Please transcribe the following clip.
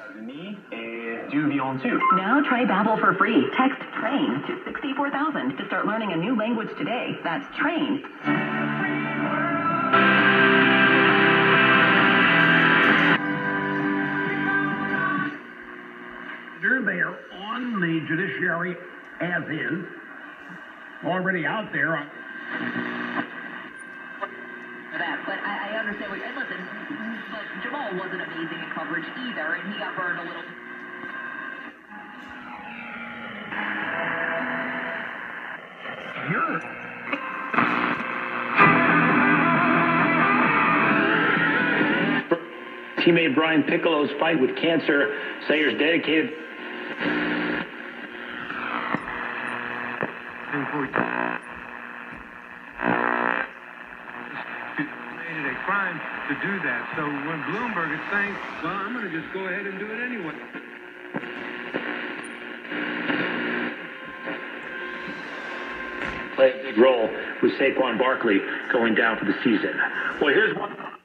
Me et du violon too. Now try Babbel for free. Text TRAIN to 64,000 to start learning a new language today. That's TRAIN. They are on the judiciary as is, already out there. But I understand what, and listen, but Jamal wasn't amazing in coverage either, and he got burned a little. Teammate Brian Piccolo's fight with cancer. Sayers dedicated. Made it a crime to do that. So when Bloomberg is saying, well, I'm going to just go ahead and do it anyway. Play a big role with Saquon Barkley going down for the season. Well, here's one.